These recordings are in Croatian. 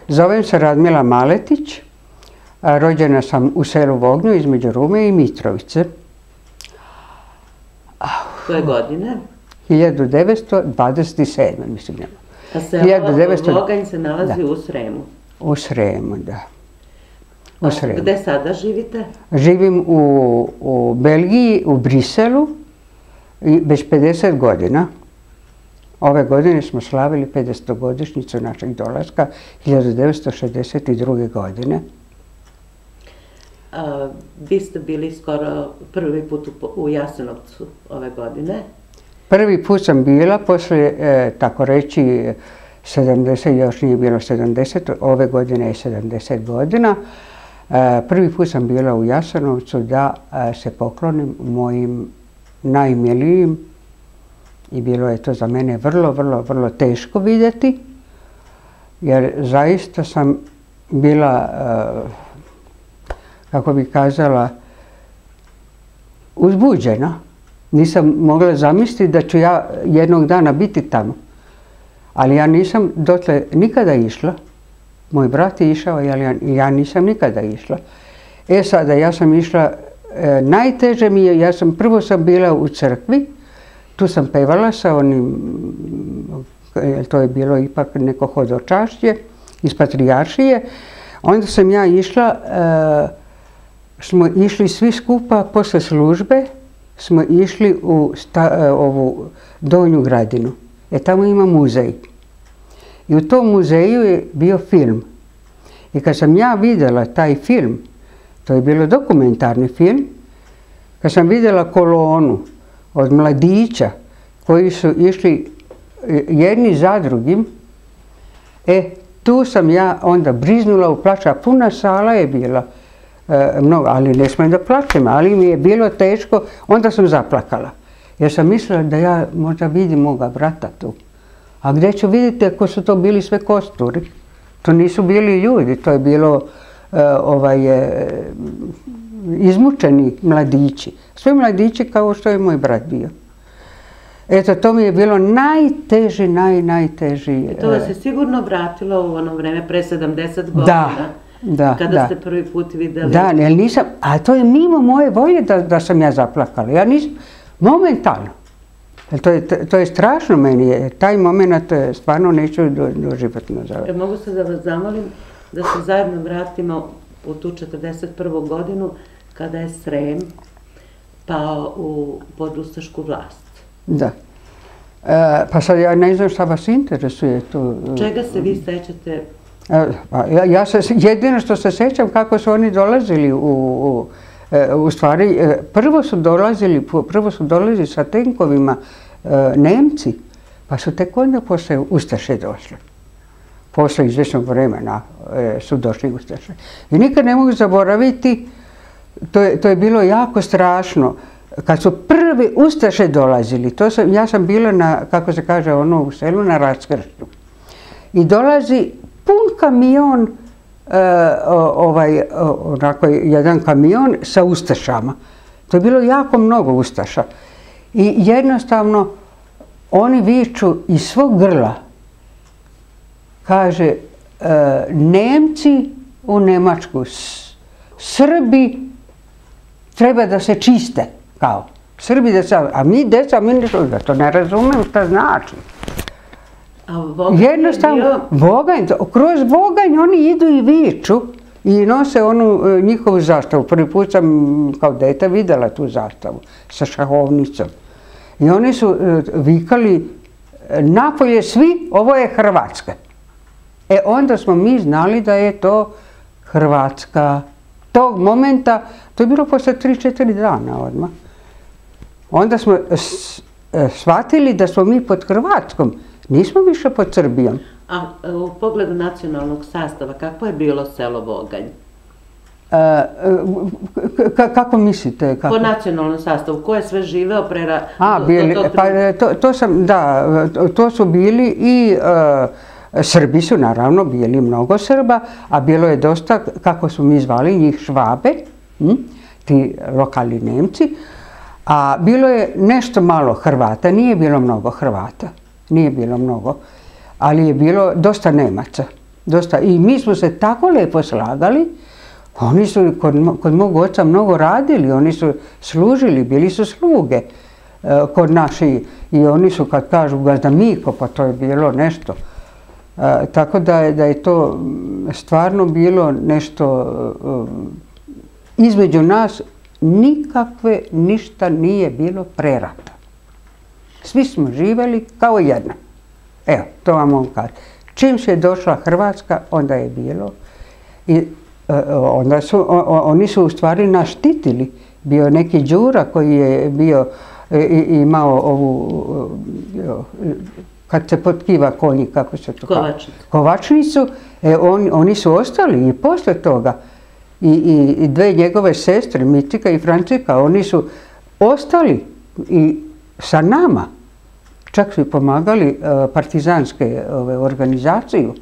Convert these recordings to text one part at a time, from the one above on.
Zovem se Radmila Maletić. Rođena sam u selu Vognju između Rume i Mitrovice. Koje godine? 1927. mislim. A selo Voganj se nalazi u Sremu? U Sremu, da. U Sremu. Gde sada živite? Živim u Belgiji, u Briselu, već 50 godina. Ove godine smo slavili 50-godišnjicu našeg dolaska, 1962. godine. Vi ste bili skoro prvi put u Jasenovcu ove godine. Prvi put sam bila, posle, tako reći, 70, još nije bilo 70, ove godine je 70 godina. Prvi put sam bila u Jasenovcu da se poklonim mojim najmilijim i bilo je to za mene vrlo, vrlo, vrlo teško vidjeti, jer zaista sam bila, kako bi kazala, uzbuđena. Nisam mogla zamisliti da ću ja jednog dana biti tamo. Ali ja nisam dotle nikada išla. Moj brat je išao, ali ja nisam nikada išla. Sada, ja sam išla, najteže mi je, prvo sam bila u crkvi, tu sam pevala sa onim, to je bilo ipak neko hodočašće iz Patrijaršije. Onda sam ja išla, smo išli svi skupa posle službe, smo išli u ovu Donju Gradinu. Tamo ima muzej. I u tom muzeju je bio film. I kad sam ja vidjela taj film, to je bilo dokumentarni film, kad sam vidjela kolonu od mladića koji su išli jedni za drugim, tu sam ja onda briznula u plač, a puna sala je bila, mnogo, ali ne smijem da plačem, ali mi je bilo teško, onda sam zaplakala. Jer sam mislila da ja možda vidim moga brata tu. A gdje ću vidjeti ako su to bili sve kosturi? To nisu bili ljudi, to je bilo izmučeni mladići. Sve mladići kao što je moj brat bio. Eto, to mi je bilo najteži, najteži. To vas je sigurno vratilo u ono vreme pre 70 godina. Da. Kada ste prvi put vidjeli. Da, jer nisam, a to je mimo moje volje da sam ja zaplakala. Ja nisam, momentalno. To je strašno meni, taj moment stvarno neću doživjeti nazad. Mogu se da vas zamolim da se zajedno vratimo u tu 41. godinu kada je Srem pao pod ustašku vlast. Da. Pa sad ja ne znam šta vas interesuje tu. Čega se vi sećate? Jedino što se sećam kako su oni dolazili u stvari, prvo su dolazili sa tenkovima Nemci, pa su tek onda posle Ustaše došli. Posle izvjesnog vremena su došli Ustaše. I nikad ne mogu zaboraviti, to je bilo jako strašno, kad su prvi Ustaše dolazili, ja sam bila na, kako se kaže u selu, na raskršću. I dolazi pun kamion, onako jedan kamion sa ustašama. To je bilo jako mnogo ustaša. I jednostavno oni viču iz svog grla, kaže, Nemci u Nemačku, Srbi treba da se čiste, kao. Srbi da se, a mi deca, da to ne razumem šta znači. Jednostavno, kroz Voganj oni idu i viču i nose onu njihovu zastavu. Prvi put sam kao dete vidjela tu zastavu sa šahovnicom. I oni su vikali napolje svi, ovo je Hrvatska. Onda smo mi znali da je to Hrvatska. Tog momenta, to je bilo posle 3-4 dana odmah. Onda smo shvatili da smo mi pod Hrvatskom. Nismo više pod Srbijom. A u pogledu nacionalnog sastava, kako je bilo selo Voganj? Kako mislite? Po nacionalnom sastavu, ko je sve živeo pre... To su bili i Srbi su naravno bili mnogo Srba, a bilo je dosta, kako su mi zvali, njih Švabe, ti lokalni Nemci, a bilo je nešto malo Hrvata, nije bilo mnogo Hrvata. Nije bilo mnogo, ali je bilo dosta Nemaca. dosta. I mi smo se tako lepo slagali. Oni su kod mog oca mnogo radili, oni su služili, bili su sluge kod naši. I oni su, kad kažu gazda Miko, pa to je bilo nešto. Tako da je to stvarno bilo nešto između nas, nikakve, ništa nije bilo pre rata. Svi smo živjeli kao jedna. Evo, to vam mogu kazati. Čim se je došla Hrvatska, onda je bilo. I onda oni su u stvari nas štitili. Bio neki Đura koji je bio, imao ovu, kad se potkiva konji, kako se to kaže? Kovačnicu. Oni su ostali i posle toga. I dve njegove sestre, Micika i Francika, oni su ostali i sa nama. Čak su i pomagali partizanske organizaciju.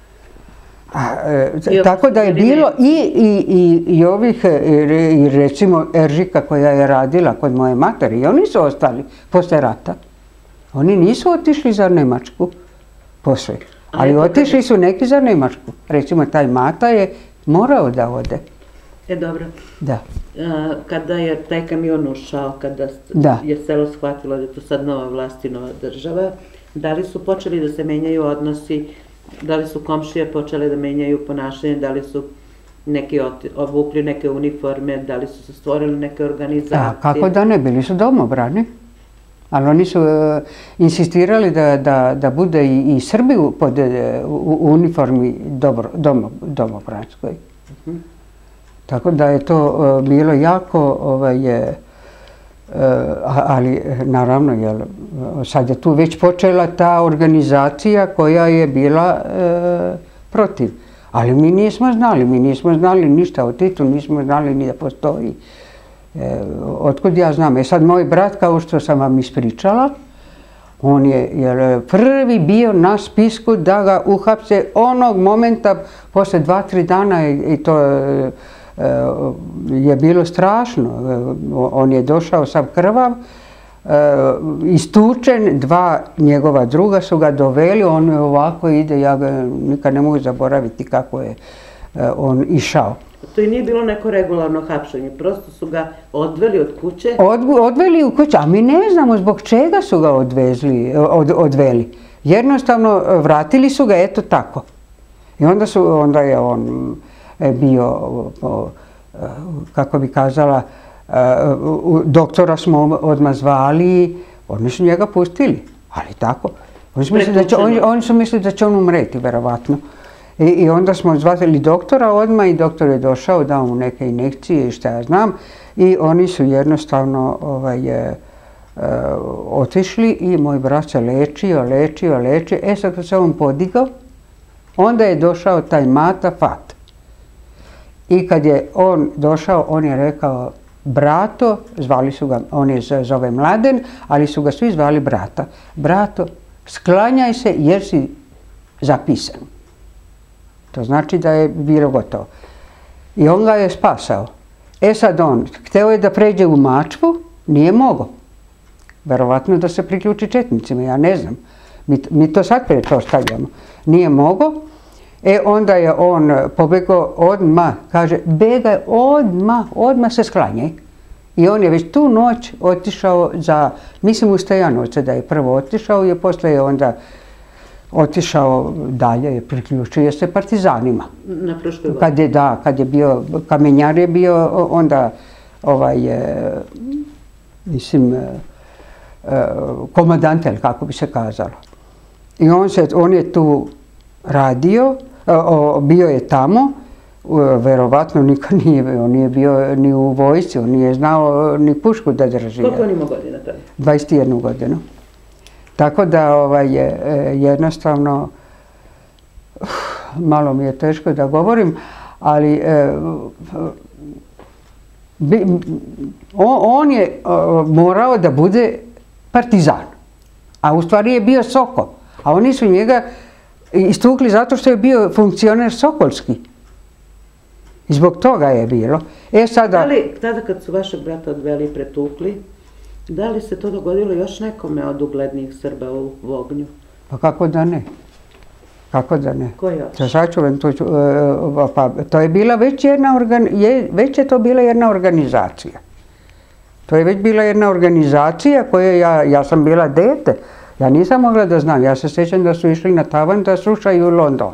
Tako da je bilo i ovih, recimo Eržika koja je radila kod moje materi, i oni su ostali posle rata. Oni nisu otišli za Nemačku posle, ali otišli su neki za Nemačku. Recimo taj Mata je morao da ode. Dobro. Da. Kada je taj kamion ušao, kada je selo shvatilo da je to sad nova vlast i nova država, da li su počeli da se menjaju odnosi, da li su komšije počele da menjaju ponašanje, da li su neki obukli neke uniforme, da li su se stvorili neke organizacije? Da, kako da ne, bili su domobrani. Ali oni su insistirali da bude i Srbi u uniformi domobranskoj. Tako da je to bilo jako, ali naravno, sad je tu već počela ta organizacija koja je bila protiv. Ali mi nismo znali ništa o Titu, nismo znali ni da postoji. Otkud ja znam? Sad moj brat, kao što sam vam ispričala, on je prvi bio na spisku da ga uhapse onog momenta, posle 2-3 dana, i to je bilo strašno. On je došao sav krvav, istučen, dva njegova druga su ga doveli, on ovako ide, ja ga nikad ne mogu zaboraviti kako je on išao. To i nije bilo neko regularno hapšenje, prosto su ga odveli od kuće? Odveli u kuću, a mi ne znamo zbog čega su ga odveli. Jednostavno vratili su ga, eto tako. I onda je on bio, kako bi kazala, doktora smo odmah zvali, oni su njega pustili, ali tako. Oni su mislili da će on umreti, verovatno. I onda smo zvali doktora odmah i doktor je došao, dao mu neke injekcije i šta ja znam. I oni su jednostavno otišli i moj brat se lečio. Sad kad se on podigao, onda je došao taj Mata Fat. I kad je on došao, on je rekao, Brato, zvali su ga, on je zove Mladen, ali su ga svi zvali Brata. Brato, sklanjaj se jer si zapisan. To znači da je bilo gotovo. I on ga je spasao. Sad on, hteo je da pređe u Mačvu, nije mogao. Verovatno da se priključi četnicima, ja ne znam. Mi to sad pretpostavljamo. Nije mogao. Onda je on pobegao odmah, kaže, begaj odmah se sklanjaj. I on je već tu noć otišao mislim u Stojanovce da je prvo otišao i posle je onda otišao dalje, priključio se partizanima. Na Fruškoj Gori? Kad je bio, kamenjar je bio onda, mislim, komandantel, kako bi se kazalo. I on je tu radio, bio je tamo, verovatno nikad nije bio ni u vojsci, on nije znao ni pušku da drži. Koliko on ima godina tada? 21 godinu. Tako da jednostavno, malo mi je teško da govorim, ali on je morao da bude partizan, a u stvari je bio Sokol, a oni su njega istukli zato što je bio funkcioner sokolski. I zbog toga je bilo. Da li, tada kad su vašeg brata odveli i pretukli, da li se to dogodilo još nekome od uglednijih Srba u Vognju? Pa kako da ne? Kako da ne? Ko još? Sačuvam, to je bila već je to bila jedna organizacija. To je već bila jedna organizacija koje ja sam bila dete. Ja nisam mogla da znam. Ja se sjećam da su išli na tavan da slušaju London.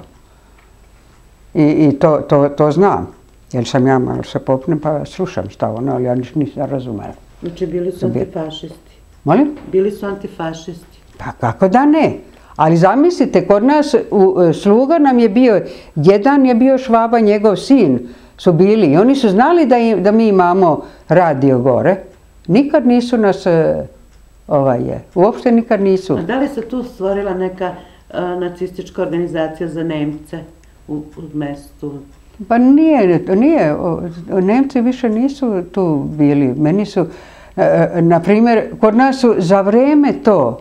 I to znam. Jer sam ja malo se popnem pa slušam šta ono, ali ja nisam razumela. Znači bili su antifašisti. Molim? Bili su antifašisti. Pa kako da ne? Ali zamislite, kod nas sluga nam je bio, jedan je bio Švaba, njegov sin su bili i oni su znali da mi imamo radio gore. Nikad nisu nas, uopšte nikad nisu. A da li se tu stvorila neka nacistička organizacija za Nemce u mestu? Pa nije, Nemci više nisu tu bili. Meni su, na primjer, kod nas su za vreme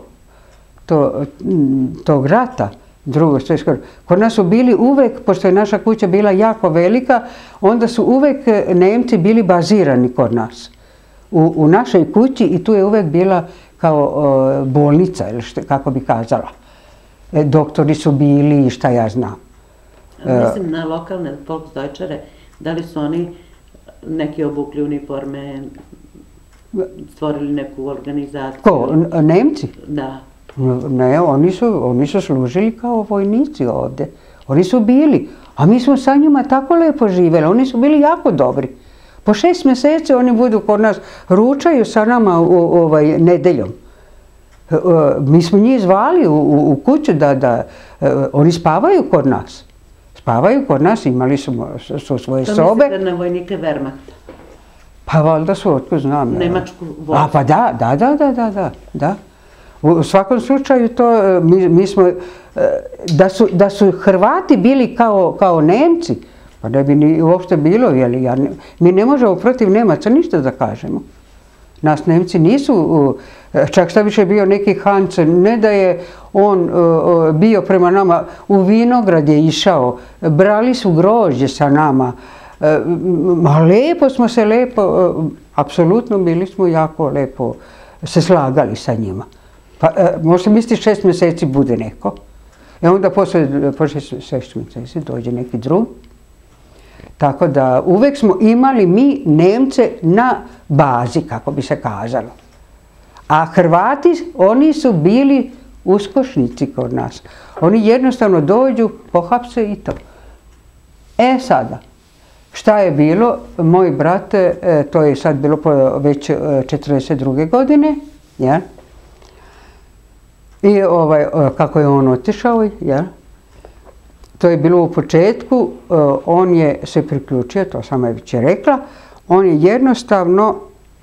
tog rata, Drugog svjetskog, kod nas su bili uvek, pošto je naša kuća bila jako velika, onda su uvek Nemci bili bazirani kod nas. U našoj kući i tu je uvek bila kao bolnica, ili kako bi kazala. Doktori su bili i šta ja znam. Mislim na lokalne Volksdeutschere, da li su oni neki obukli uniforme, stvorili neku organizaciju? Ko, Nemci? Da. Ne, oni su služili kao vojnici ovdje. Oni su bili, a mi smo sa njima tako lepo živjeli, oni su bili jako dobri. Po 6 mjeseci oni budu kod nas, ručaju sa nama nedeljom. Mi smo njih zvali u kuću da oni spavaju kod nas. Spavaju kod nas, imali su svoje sobe. To mislite na vojnike Wehrmachta? Pa valjda su, otko znam. Nemačku vojsku? Pa da. U svakom slučaju to, mi smo, da su Hrvati bili kao Nemci, pa ne bi ni uopšte bilo, mi ne možemo protiv Nemaca ništa da kažemo. Nas Nemci nisu, čak šta više bio neki Hans, ne da je on bio prema nama, u vinograd je išao, brali su grožđe sa nama, ma lepo smo se apsolutno bili smo jako lepo se slagali sa njima. Pa možete misliti 6 mjeseci bude neko, i onda posle 6 mjeseci dođe neki drug. Tako da uvek smo imali mi Nemce na bazi, kako bi se kazalo. A Hrvati, oni su bili uskošnici kod nas. Oni jednostavno dođu, pohapse i to. Sada, šta je bilo? Moj brat, to je sad bilo već 42. godine, i kako je on otišao, to je bilo u početku, on je se priključio, to sam već rekla, on je jednostavno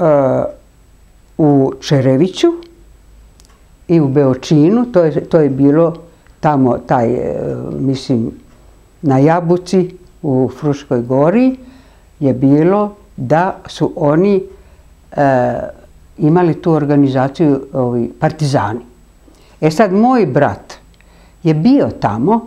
u Čereviću i u Beočinu, to je bilo tamo, mislim, na Jabuci u Fruškoj gori je bilo da su oni imali tu organizaciju partizani. Sad, moj brat je bio tamo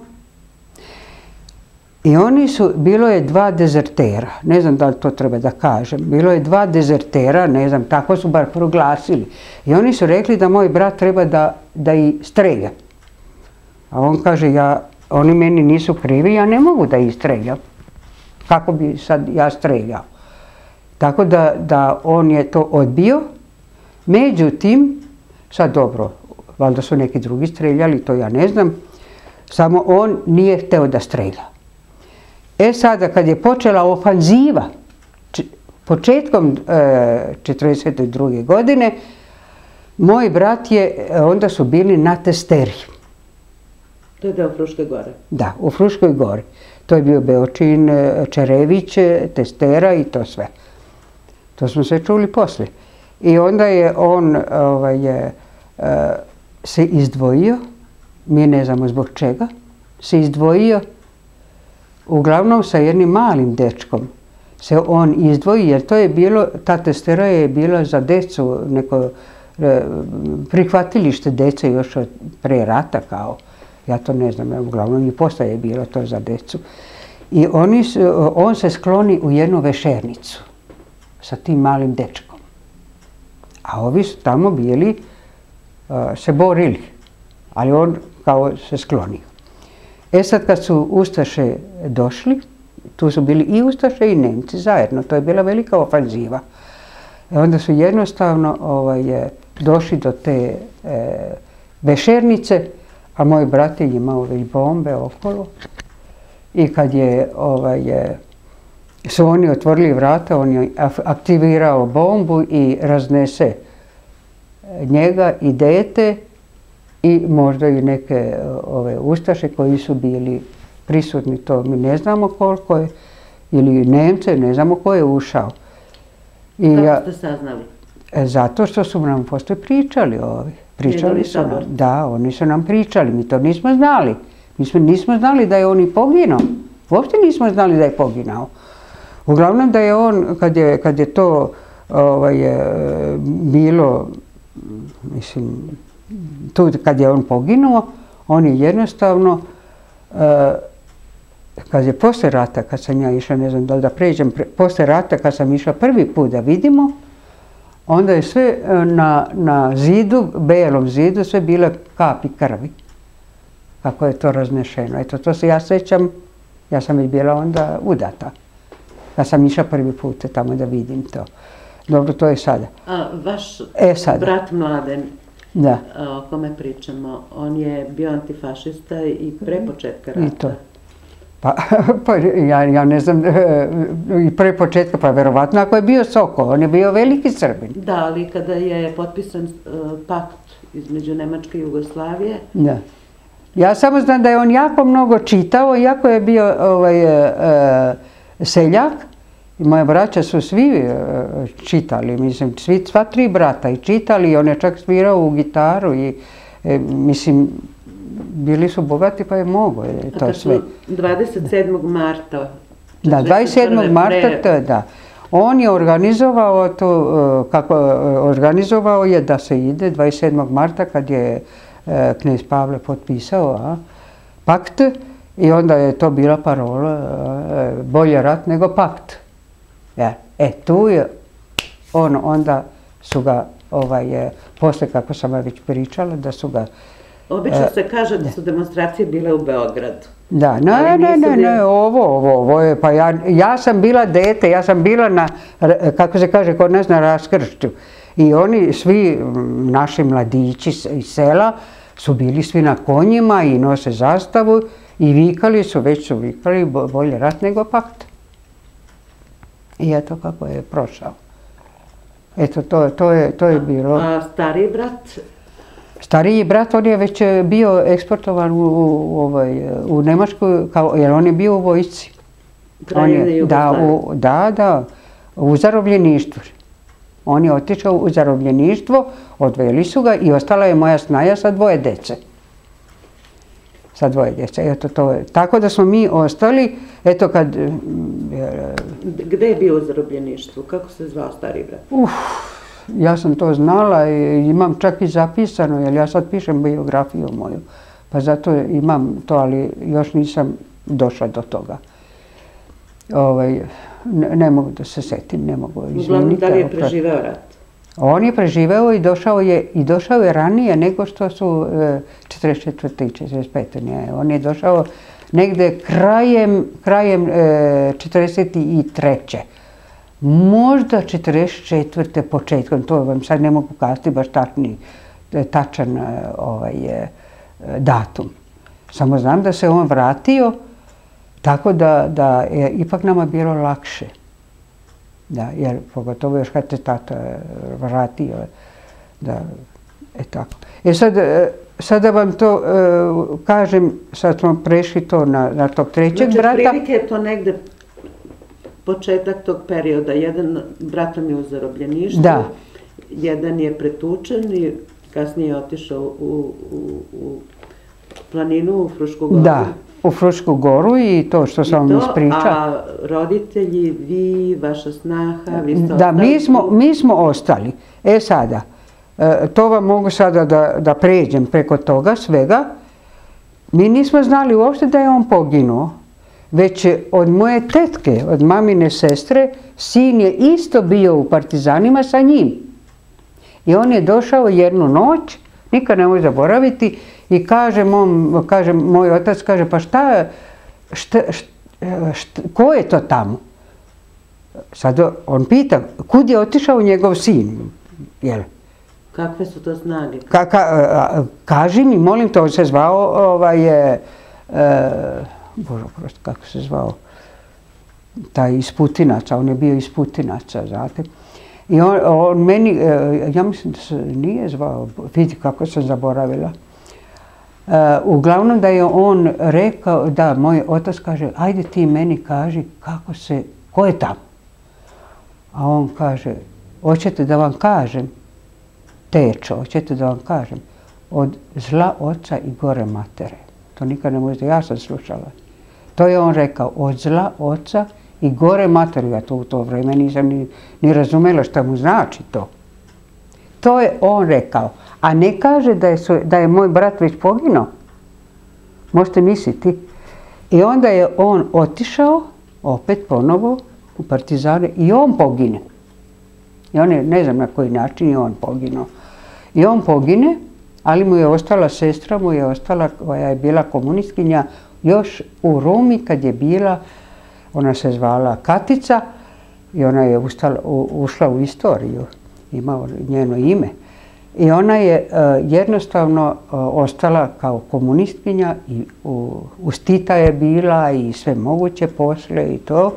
i bilo je 2 dezertera, ne znam da li to treba da kažem, bilo je 2 dezertera, ne znam, tako su bar proglasili. I oni su rekli da moj brat treba da ih strelja. A on kaže, oni meni nisu krivi, ja ne mogu da ih streljam. Kako bi sad ja streljao? Tako da on je to odbio. Međutim, sad dobro, valjda su neki drugi streljali, to ja ne znam, samo on nije hteo da strelja. Sada kad je počela ofanziva, početkom 1942. godine, moj brat onda su bili na Testeri. To je deo Fruške gore? Da, u Fruškoj gori. To je bio Beočin, Čerević, Testera i to sve. To smo se čuli poslije. I onda je on se izdvojio, mi ne znamo zbog čega, se izdvojio, uglavnom sa jednim malim dečkom se on izdvoji, jer to je bilo, ta Testera je bila za decu, neko prihvatilište dece još od pre rata kao, ja to ne znam, uglavnom i posle je bilo to za decu. I on se skloni u jednu vešernicu sa tim malim dečkom. A ovi su tamo bili, se borili, ali on kao se sklonio. E sad kad su Ustaše došli, tu su bili i Ustaše i Nemci zajedno, to je bila velika ofanziva. Onda su jednostavno došli do te Vešernice, a moj brat je imao već bombe okolo. I kad su oni otvorili vrata, on je aktivirao bombu i raznese njega i dete i možda i neke Ustaše koji su bili prisutni, to mi ne znamo koliko je, ili Nemce, ne znamo ko je ušao. Kako ste saznali? Zato što su nam poslije pričali ovi. Pričali su nam, da, oni su nam pričali, mi to nismo znali. Mi nismo znali da je on i poginuo. Uopšte nismo znali da je poginao. Uglavnom da je on, kad je to bilo, mislim, tu kad je on poginuo, on je jednostavno, kad je posle rata, kad sam ja išla, ne znam da li da pređem, posle rata kad sam išla prvi put da vidimo, onda je sve na zidu, belom zidu, sve bile kapi krvi. Kako je to raznešeno. Eto, to se ja sećam, ja sam već bila onda udata. Kad sam išla prvi put tamo da vidim to. Dobro, to je sada. A vaš brat Mladen, o kome pričamo, on je bio antifašista i pre početka rata? I to. Pa ja ne znam, i pre početka, pa verovatno ako je bio Sokol, on je bio veliki Srbin. Da, ali kada je potpisan pakt između Nemačke i Jugoslavije... Da. Ja samo znam da je on jako mnogo čitao, iako je bio seljak. I moja braća su svi čitali, mislim, sva tri brata i čitali, i on je čak svirao u gitaru i, mislim, bili su bogati pa je mogo to sve. A kad su 27. marta... Da, 27. marta, da. On je organizovao to, organizovao je da se ide 27. marta kad je knez Pavle potpisao pakt i onda je to bila parola bolje rat nego pakt. Tu je onda su ga, posle kako sam već pričala, da su ga... Obično se kaže da su demonstracije bile u Beogradu. Da, ne, ovo je, pa ja sam bila dete, ja sam bila na, kako se kaže kod nas, na raskršću. I oni svi, naši mladići iz sela, su bili svi na konjima i nose zastavu i vikali su, već su vikali bolje rat nego pakt. I eto kako je prošao. Eto, to je bilo. A stariji brat? Stariji brat, on je već bio eksportovan u Nemačku, jer on je bio u vojsci. Kraljevine Jugoslavije? Da, u zarobljeništvu. On je otišao u zarobljeništvo, odveli su ga i ostala je moja snaja sa 2 dece. Sa 2 dece, eto to je. Tako da smo mi ostali, eto kad... Gde je bio u zarobljeništvu? Kako se zvao stariji brat? Ja sam to znala i imam čak i zapisano, jer ja sad pišem biografiju moju. Pa zato imam to, ali još nisam došla do toga. Ne mogu da se setim, ne mogu. Uglavnom, da li je preživeo rat? On je preživeo i došao je ranije nego što su 44. i 45. On je došao negde krajem 43. Možda 44. početkom, to vam sad ne mogu kazati baš tačan datum. Samo znam da se on vratio, tako da je ipak nama bilo lakše. Da, jer pogotovo još kad se tata vratio, da, tako. Sad da vam to kažem, sad smo prešli to na tog trećeg brata. Znači, prilike je to negde početak tog perioda. Jedan bratom je u zarobljeništvu, jedan je pretučen i kasnije je otišao u planinu, u Frušku goru. Da, u Frušku goru i to što sam vam ispričala. A roditelji, vi, vaša snaha, vi ste ostali? Da, mi smo ostali. Sada, to vam mogu sada da pređem preko toga svega. Mi nismo znali uopšte da je on poginuo. Već od moje tetke, od mamine sestre, sin je isto bio u partizanima sa njim. I on je došao jednu noć, nikad ne mogu zaboraviti, I kaže moj otac, kaže, pa ko je to tamo? Sad on pita, kud je otišao njegov sin? Jel? Kakve su to snage? Kaži mi, molim te, on se zvao, Bože, prosto, kako se zvao, taj iz Putinaca, on je bio iz Putinaca, znate. I on meni, ja mislim da se nije zvao, vidi kako sam zaboravila. Uglavnom da je on rekao, da, moj otac kaže, ajde ti meni kaži ko je tamo? A on kaže, hoćete da vam kažem, tečo, hoćete da vam kažem, od zla oca i gore matere. To nikad ne možete, ja sam slušala. To je on rekao, od zla oca i gore matere. Ja to u to vrijeme nisam ni razumela šta mu znači to. To je on rekao. A ne kaže da je moj brat već poginuo. Možete misliti. I onda je on otišao, opet ponovo, u partizane i on pogine. I on je, ne znam na koji način, i on poginuo. I on pogine, ali mu je ostala sestra, koja je bila komunistkinja, još u Rumi kad je bila, ona se zvala Katica i ona je ušla u istoriju, imao njeno ime. I ona je jednostavno ostala kao komunistkinja i uz Tita je bila i sve moguće posle i to.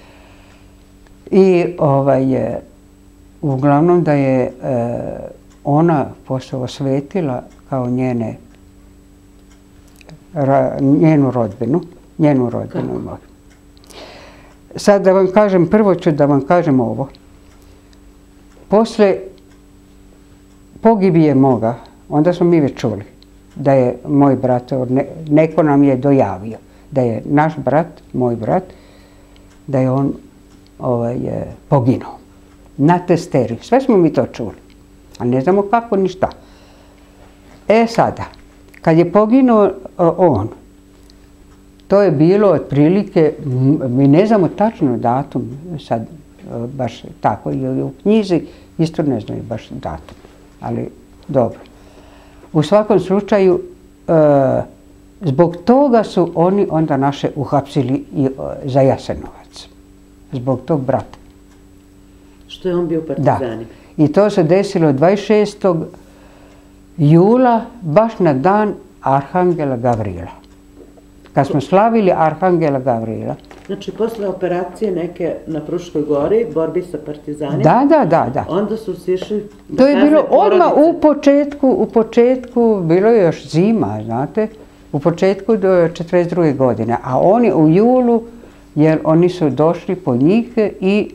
I uglavnom da je ona posle osvetila kao njenu rodbinu. Sad da vam kažem, prvo ću da vam kažem ovo. Posle pogibije moga, onda smo mi već čuli da je moj brat, neko nam je dojavio da je naš brat, moj brat, da je on poginuo na testeri. Sve smo mi to čuli, a ne znamo kako ni šta. Sada, kad je poginuo on, to je bilo otprilike, mi ne znamo tačno datum, sad baš tako, i u knjizi isto ne znaju baš datum, ali dobro. U svakom slučaju, zbog toga su oni onda naše uhapsili za Jasenovac, zbog tog brata. Što je on bio partizani? Da, i to se desilo 26. jula, baš na dan Arhangela Gavrila. Kad smo slavili Arhangela Gavrila. Znači, posle operacije neke na Fruškoj gori, borbi sa partizanima, da. onda su sišli... To je bilo odmah u početku, bilo je još zima, znate, u početku do 1942. godine, a oni u julu, jer oni su došli po njih i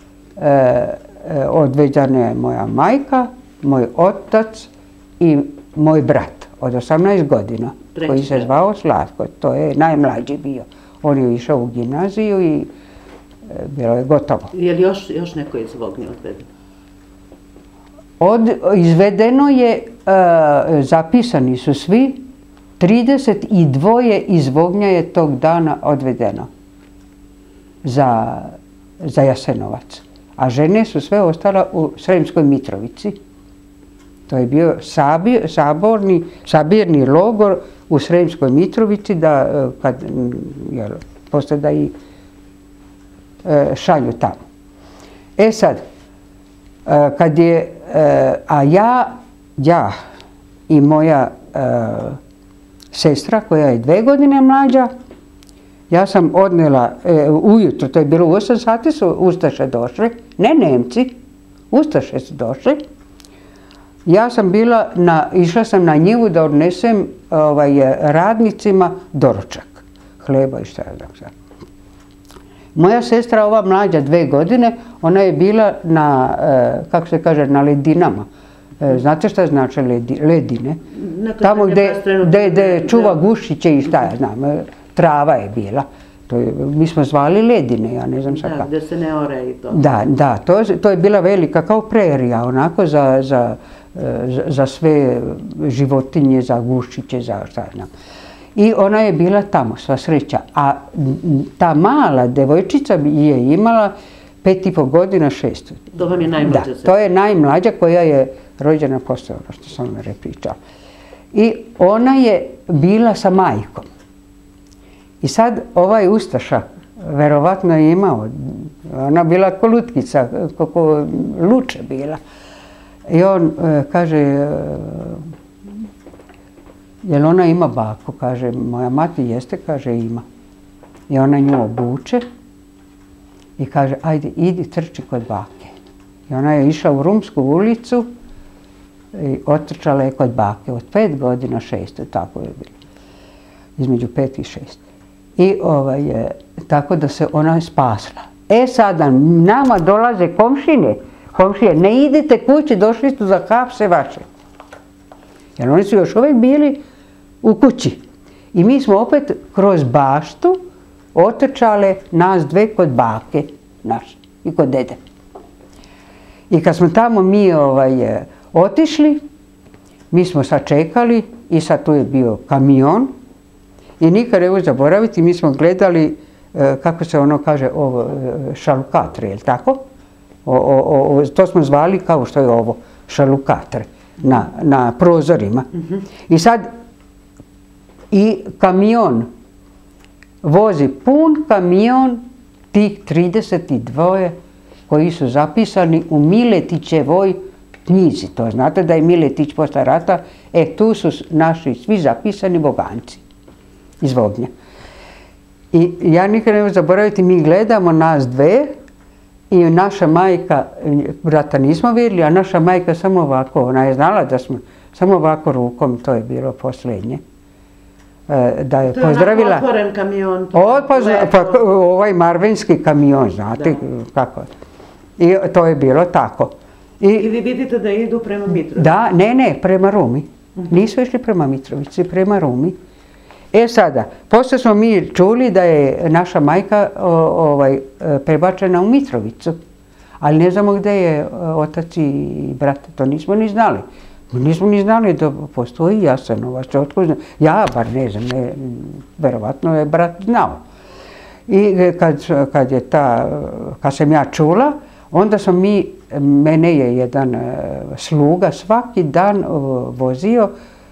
odveđana je moja majka, moj otac i moj brat od 18 godina, koji se zvao Slavko, to je najmlađi bio. On je išao u gimnaziju i bilo je gotovo. Je li još neko iz Vognje odvedeno? Izvedeno je, zapisani su svi, 32 iz Vognja je tog dana odvedeno za Jasenovac. A žene su sve ostala u Sremskoj Mitrovici. To je bio sabirni logor u Sremskoj Mitrovici, posle da ih šalju tamo. Sad, kad je, a ja i moja sestra, koja je 2 godine mlađa, ja sam odnela ujutro, to je bilo u 8 sati, su ustaše došle, ne Nemci, ustaše su došle. Ja sam išla sam na njivu da odnesem radnicima doručak, hleba i šta ja znam sad. Moja sestra, ova mlađa 2 godine, ona je bila na, kako se kaže, na ledinama. Znate šta znači ledine? Tamo gde čuva gušiće i šta ja znam, trava je bila. Mi smo zvali ledine, ja ne znam sad kako. Da, gde se ne ore i to. Da, to je bila velika, kao prerija, onako za sve životinje, za gušiće, za šta znam. I ona je bila tamo, sva sreća. A ta mala devojčica je imala 5,5 godina, 6. To vam je najmlađa sestra? Da, to je najmlađa koja je rođena posle, ono što sam vam pričala. I ona je bila sa majkom. I sad ovaj ustaša, verovatno je imao, ona bila ko lutkica, kako luče bila. I on kaže, jel ona ima baku? Kaže, moja mati jeste, kaže, ima. I ona nju obuče i kaže, ajde, idi, trči kod bake. I ona je išla u Rumsku ulicu i otrčala je kod bake. Od 5 godina, 6, tako je bilo. Između 5 i 6. I tako da se ona spasla. E sada, nama dolaze komšije, ne idite kući, došli su za hapse vaše. Jer oni su još uvijek bili u kući. I mi smo opet kroz baštu otrčale nas dve kod bake naše i kod dede. I kad smo tamo mi otišli, mi smo sad čekali i sad tu je bio kamion i nikad ne mogu zaboraviti, mi smo gledali, kako se ono kaže, šalukatre, je li tako? To smo zvali kao što je ovo, šalukatre, na prozorima. I sad i kamion vozi pun kamion tih 32 koji su zapisani u Miletićevoj knjizi. To znate da je Miletić posle rata, tu su naši svi zapisani Boganci iz Vognja. I ja nikad ne mogu zaboraviti, mi gledamo nas dve i naša majka, brata nismo vidjeli, a naša majka samo ovako, ona je znala da smo samo ovako rukom, to je bilo posljednje. Da je pozdravila. To je otvoren kamion. Ovaj marvenski kamion, znate kako. I to je bilo tako. I vi vidite da idu prema Mitrovici? Da, ne, prema Rumi. Nisu išli prema Mitrovici, prema Rumi. E sada, poslije smo mi čuli da je naša majka prebačena u Mitrovicu, ali ne znamo gdje je otac i brat, to nismo ni znali. Nismo ni znali da postoji Jasenovac. Ja bar ne znam, verovatno je brat znao. I kad sam ja čula, onda sam mene je jedan sluga svaki dan vozio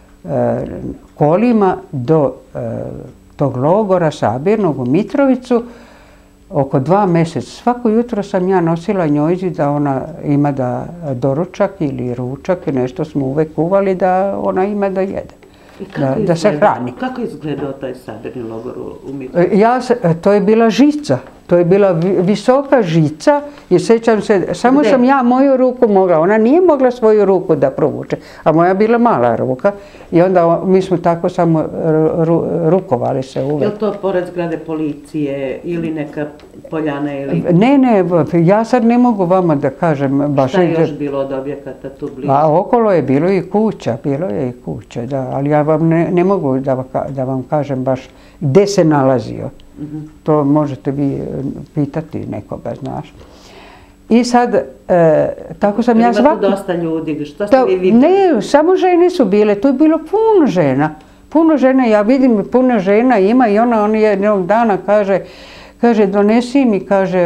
kolima do tog logora sabirnog u Mitrovicu oko 2 mjeseca. Svako jutro sam ja nosila njojzi da ona ima da doručak ili ručak i nešto smo uvek kuvali da ona ima da jede, da se hrani. Kako je izgledao taj sabirni logor u Mitrovici? To je bila žica. To je bila visoka žica i sjećam se, samo sam ja moju ruku mogla, ona nije mogla svoju ruku da provuče, a moja bila mala ruka i onda mi smo tako samo rukovali se uvek. Je li to pored zgrade policije ili neka poljana ili... Ne, ja sad ne mogu vama da kažem baš... Šta je još bilo od objekata tu blizu? A okolo je bilo i kuća, da, ali ja vam ne mogu da vam kažem baš gdje se nalazio. To možete vi pitati nekoga, znaš. I sad, tako sam ja svaki... Ima tu dosta ljudi, što ste vi vidjeli? Ne, samo žene su bile, tu je bilo puno žena. Puno žena, ja vidim puno žena ima i ona jednog dana kaže donesi mi, kaže,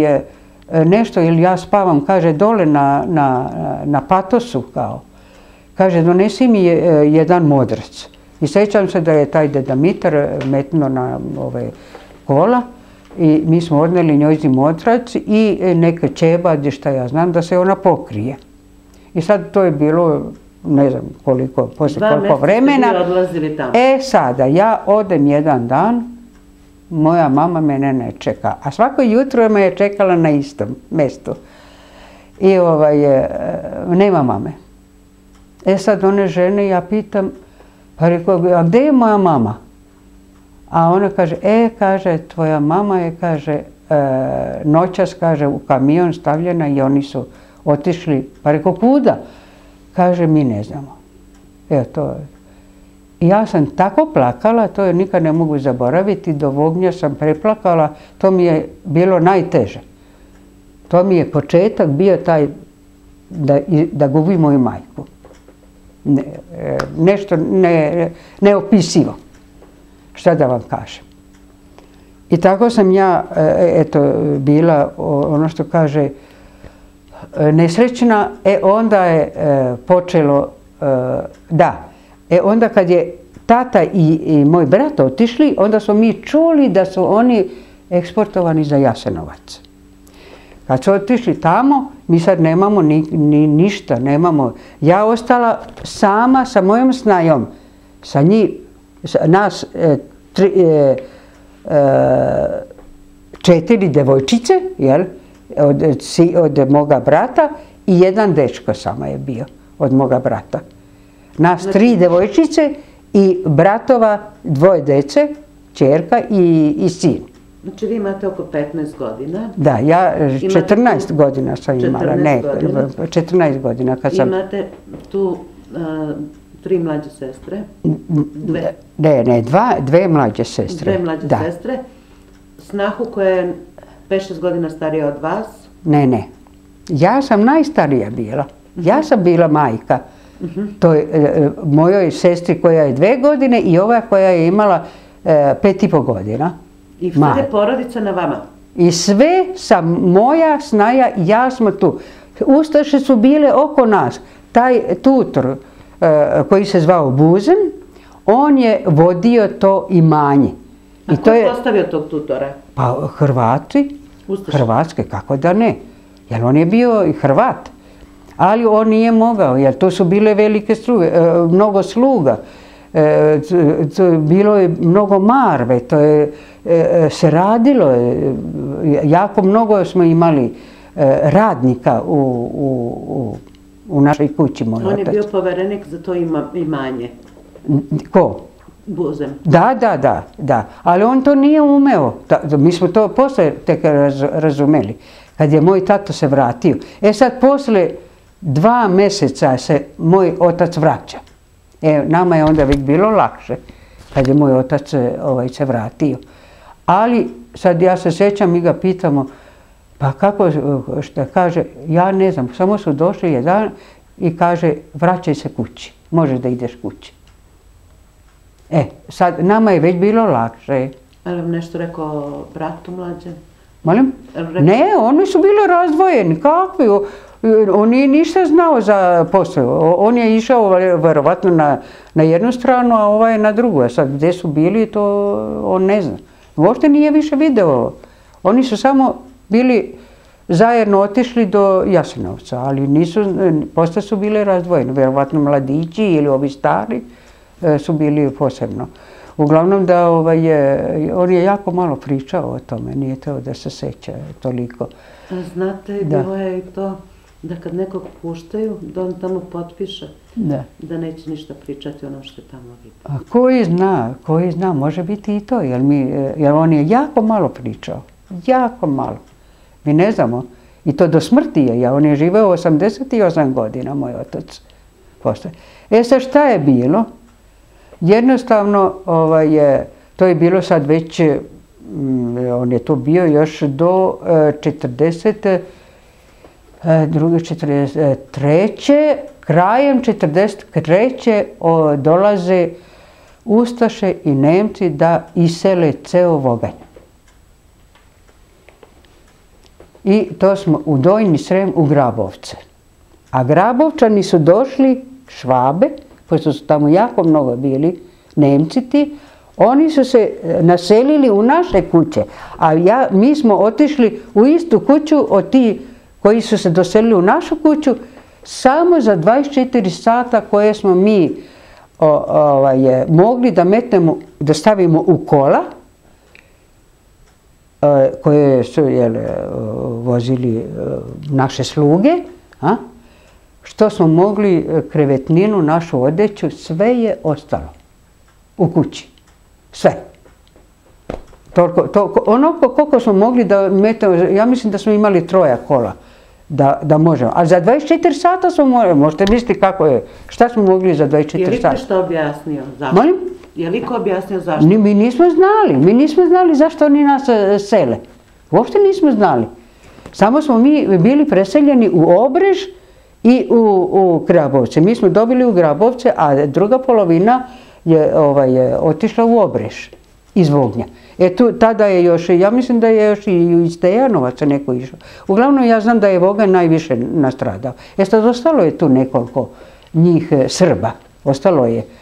nešto ili ja spavam, kaže, dole na patosu, kao. Kaže, donesi mi jedan modrac. I sjećam se da je taj deda Mitar metnuo na ove kola i mi smo odneli njojzi modrac i neke čebade, šta ja znam, da se ona pokrije. I sad to je bilo, ne znam poslije koliko vremena. 2 mjeseca ste odlazili tamo. E sada, ja odem jedan dan, moja mama mene ne čeka, a svako jutro me je čekala na istom mjestu. I nema mame. E sad one žene, ja pitam, pa rekao, a gdje je moja mama? A ona kaže, kaže, tvoja mama je, kaže, noćas, kaže, u kamion stavljena i oni su otišli. Pa rekao, kuda? Kaže, mi ne znamo. Evo to je. I ja sam tako plakala, to je nikad ne mogu zaboraviti, do Vognja sam preplakala, to mi je bilo najteže. To mi je početak bio taj da gubim moju majku. Nešto neopisivo, šta da vam kažem. I tako sam ja, bila, ono što kaže, nesrećna, onda je počelo, Onda kad je tata i moj brat otišli, onda smo mi čuli da su oni eksportovani za Jasenovac. Kad su otišli tamo, mi sad nemamo ništa, nemamo. Ja ostala sama sa mojom snajom, sa nas 4 devojčice, od moga brata i jedan dečko samo je bio od moga brata. Nas 3 devojčice i bratova 2 dece, ćerka i sin. Znači vi imate oko 15 godina. Da, ja 14 godina sam imala. 14 godina kad sam... Imate tu 3 mlađe sestre? Ne, 2 mlađe sestre. 2 mlađe sestre. Snahu koja je 5-6 godina starija od vas? Ne. Ja sam najstarija bila. Ja sam bila majka. To je mojoj sestri koja je 2 godine i ova koja je imala 5,5 godina. I sve je porodica na vama? I sve sam moja snaja i ja smo tu. Ustaše su bile oko nas. Taj tutor koji se zvao Buzen, on je vodio to imanje. A ko je postavio tog tutora? Pa Hrvati. Hrvatske, kako da ne. Jer on je bio i Hrvat. Ali on nije mogao, jer to su bile velike sluge, mnogo sluga. Bilo je mnogo marve, to je se radilo, jako mnogo smo imali radnika u našoj kući, moj otac. On je bio poverenik za to imanje. Ko? Buzem. Da. Ali on to nije umeo. Mi smo to posle tek razumeli. Kad je moj tato se vratio. Sad posle 2 mjeseca se moj otac vraća. Nama je onda već bilo lakše kad je moj otac se vratio. Ali sad ja se sjećam, mi ga pitamo, pa kako, šta kaže, ja ne znam, samo su došli jedan i kaže, vraćaj se kući, možeš da ideš kući. Sad nama je već bilo lakše. Ali vam nešto rekao bratu mlađe? Molim? Ne, oni su bili razdvojeni, kakvi? On nije ništa znao za posao. On je išao verovatno na jednu stranu, a ovaj na drugu. Sad gdje su bili, to on ne zna. Uopšte nije više video. Oni su samo bili zajedno otišli do Jasenovca, ali posle su bili razdvojeni. Verovatno mladići ili ovi stari su bili posebno. Uglavnom da on je jako malo pričao o tome, nije to da se seća toliko. Znate, bilo je i to da kad nekog puštaju, da on tamo potpiše, da neće ništa pričati ono što je tamo vidio. A koji zna, može biti i to, jer on je jako malo pričao, jako malo. Mi ne znamo, i to do smrti je, on je živeo 88 godina, moj otac. Sad šta je bilo? Jednostavno, to je bilo sad već, on je to bio još do 43. Krajem 43. dolaze Ustaše i Nemci da isele ceo Voganj. I to smo u Donji Srem u Grabovce. A Grabovčani su došli, Švabe, pošto su tamo jako mnogo bili, Nemci ti, oni su se naselili u naše kuće, a mi smo otišli u istu kuću od ti koji su se doselili u našu kuću samo za 24 sata koje smo mi mogli da metnemo, da stavimo u kola koje su vozili naše sluge, što smo mogli, krevetninu, našu odeću, sve je ostalo u kući. Sve. Ono koliko smo mogli da metemo, ja mislim da smo imali 3 kola da možemo. A za 24 sata smo morali, možete misliti kako je, šta smo mogli za 24 sata. Je li ko što objasnio zašto? Molim? Je li ko objasnio zašto? Mi nismo znali zašto oni nas sele. Uopšte nismo znali. Samo smo mi bili preseljeni u Obrež i u Grabovce. Mi smo dobili u Grabovce, a druga polovina je otišla u Obrež iz Vognja. Tada je još, ja mislim da je još i iz Dejanovaca neko išao. Uglavnom ja znam da je Voganj najviše nastradao. Sad ostalo je tu nekoliko njih Srba. Ostalo je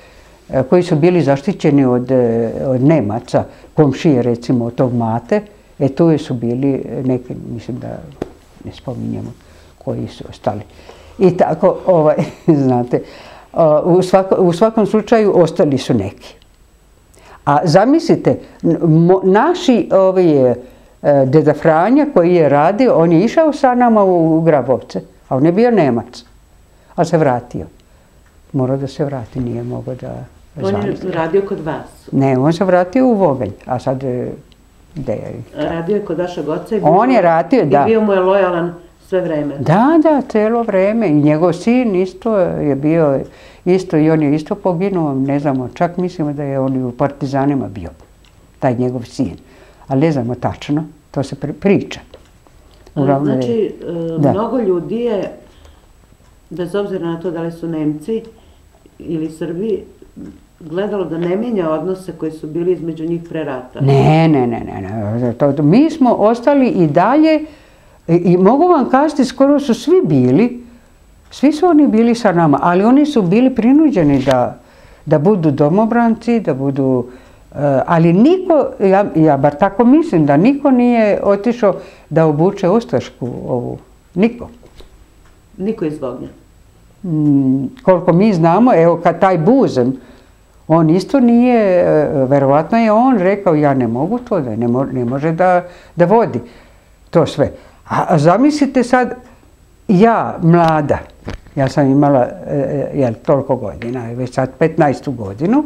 koji su bili zaštićeni od Nemaca, komšije recimo od tog Mate, tu su bili neki, mislim da ne spominjemo koji su ostali. I tako, znate, u svakom slučaju ostali su neki. A zamislite, naši deda Franja koji je radio, on je išao sa nama u Grabovce, a on je bio Nemac, ali se vratio. Morao da se vrati, nije mogao da zamisli. On je radio kod vas? Ne, on se vratio u Vogelj, a sad gde je? Radio je kod vašeg oca i bio mu je lojalan sve vreme? Da, celo vreme. I njegov sin isto je bio, i on je isto poginuo, ne znamo, čak mislimo da je on u partizanima bio, taj njegov sin. Ali ne znamo tačno, to se priča. Znači, mnogo ljudi je, bez obzira na to da li su Nemci ili Srbi, gledalo da ne mijenja odnose koji su bili između njih pre rata. Ne. Mi smo ostali i dalje, i mogu vam kazati, skoro su svi bili, svi su oni bili sa nama, ali oni su bili prinuđeni da budu domobranci, da budu, ali niko, ja bar tako mislim, da niko nije otišao da obuče ustašku ovu, niko. Niko iz Vognja? Koliko mi znamo, evo kad taj Buzem, on isto nije, verovatno je on rekao ja ne mogu to, da ne može da vodi to sve. A zamislite sad, ja mlada, ja sam imala toliko godina, već sad 15. godinu,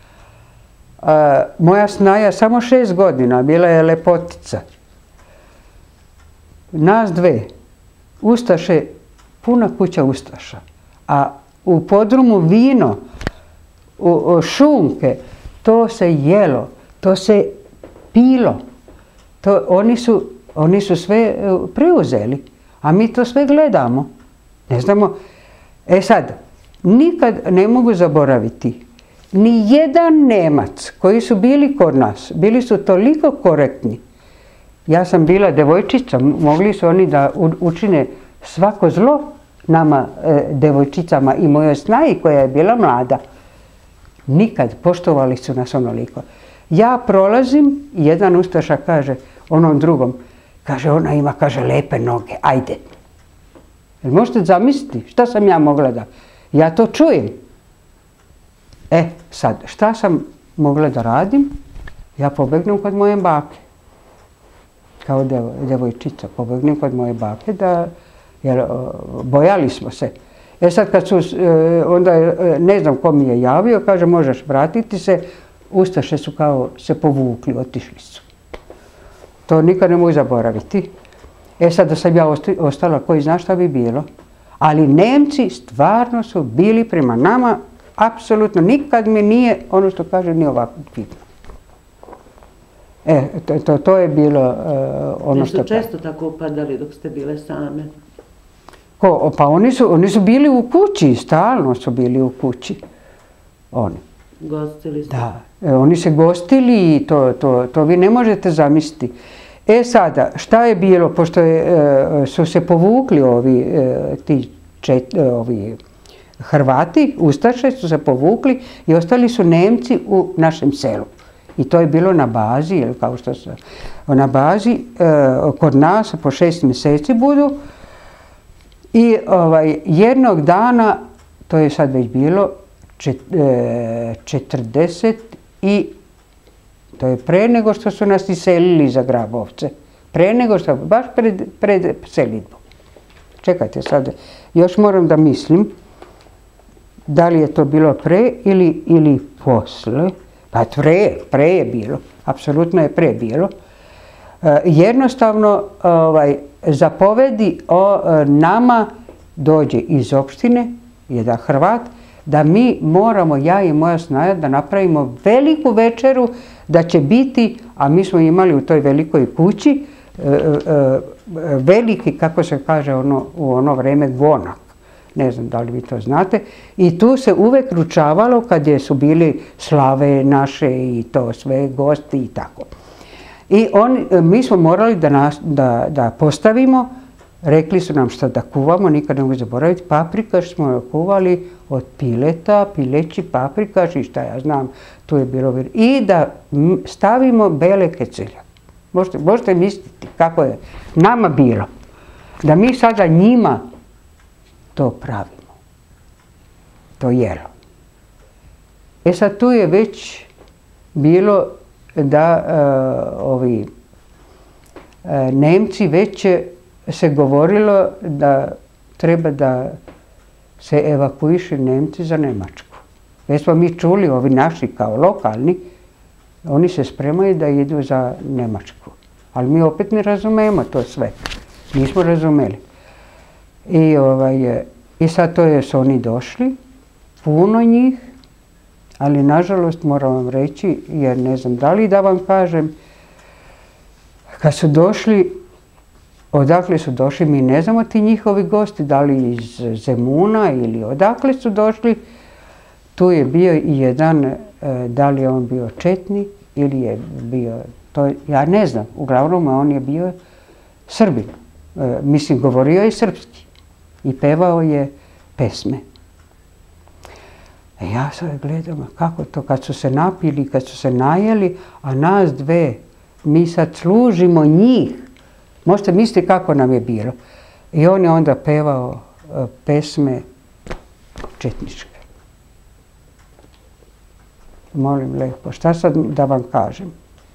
moja snaja samo 6 godina, bila je lepotica. Nas dve, ustaše, puna kuća ustaša, a u podrumu vino, šunke, to se jelo, to se pilo, oni su sve preuzeli, a mi to sve gledamo. Ne znamo, sad, nikad ne mogu zaboraviti, ni jedan Nemac koji su bili kod nas, bili su toliko korektni. Ja sam bila devojčica, mogli su oni da učine svako zlo nama, devojčicama i mojoj snaji koja je bila mlada. Nikad, poštovali su nas onoliko. Ja prolazim, jedan ustaša kaže onom drugom, kaže ona ima, kaže, lepe noge, ajde. Možete zamisliti šta sam ja mogla da, ja to čujem. Sad, šta sam mogla da radim? Ja pobegnem kod moje bake. Kao devojčica, pobegnem kod moje bake jer bojali smo se. Sad kad su, onda ne znam ko mi je javio, kaže možeš vratiti se, ustaše su kao se povukli, otišli su. To nikad ne mogu zaboraviti. Sad da sam ja ostala, koji zna šta bi bilo. Ali Nemci stvarno su bili prema nama, apsolutno, nikad mi nije, ono što kaže, ni ovako bitno. To je bilo ono što... Jesu često tako upadali dok ste bile same? Pa oni su bili u kući, stalno su bili u kući. Oni. Gostili su? Da, oni se gostili i to vi ne možete zamisliti. Sada, šta je bilo, pošto su se povukli ovi Hrvati, ustaše su se povukli i ostali su Nemci u našem selu. I to je bilo na bazi, kao što se, na bazi kod nas po 6 mjeseci budu. I jednog dana, to je sad već bilo 40 i to je pre nego što su nas iselili za Grabovce. Pre nego što, baš pred selidbu. Čekajte sad, još moram da mislim da li je to bilo pre ili posle. Pa pre je bilo, apsolutno je pre bilo. Jednostavno, zapovedi o nama dođe iz opštine, jedan Hrvat, da mi moramo, ja i moja snaja, da napravimo veliku večeru, da će biti, a mi smo imali u toj velikoj kući, veliki, kako se kaže u ono vreme, gonak. Ne znam da li vi to znate. I tu se uvek ručavalo kad su bili slave naše i to sve, gosti i tako. I mi smo morali da postavimo rekli su nam što da kuvamo, nikad ne mogu zaboraviti, paprikaš smo kuvali od pileta, pileći paprikaš i šta ja znam, tu je bilo. I da stavimo bele kecelje. Možete misliti kako je nama bilo. Da mi sada njima to pravimo. To jelo. E sad tu je već bilo da ovi Nemci već se govorilo da treba da se evakuišu Nemci za Njemačku. Već smo mi čuli, ovi naši kao lokalni, oni se spremaju da idu za Njemačku. Ali mi opet ne razumemo to sve. Nismo razumeli. I sad to su oni došli, puno njih, ali nažalost moram vam reći, jer ne znam da li da vam kažem, kad su došli, odakle su došli, mi ne znamo ti njihovi gosti, da li iz Zemuna ili odakle su došli. Tu je bio i jedan, da li je on bio četnik ili je bio, to ja ne znam, uglavnom on je bio Srbin. Mislim, govorio je srpski i pevao je pesme. Ja sad gledam kako to, kad su se napili, kad su se najeli, a nas dve, mi sad služimo njih. Možete misliti kako nam je bilo. I on je onda pevao pesme četničke. Molim lepo, šta sad da vam kažem?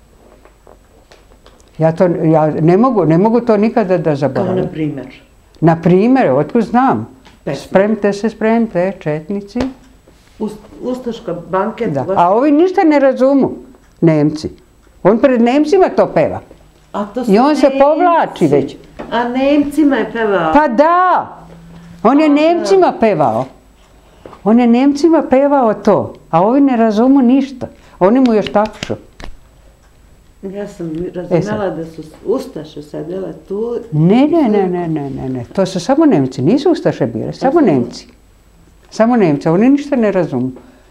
Ja ne mogu to nikada da zaboravim. Kao na primjer? Na primjer, otkud znam. Spremte, četnici. Ustaška banket. Da. A ovi ništa ne razumu, Nemci. On pred Nemcima to peva. I on se povlači već. A Nemcima je pevao? Pa da! On je Nemcima pevao. On je Nemcima pevao to. A ovi ne razumu ništa. Oni mu još takšu. Ja sam razumela da su Ustaše sedele tu. Ne. To su samo Nemci. Nisu Ustaše bile. Samo Nemci. Samo Nemci. Oni ništa ne razumu.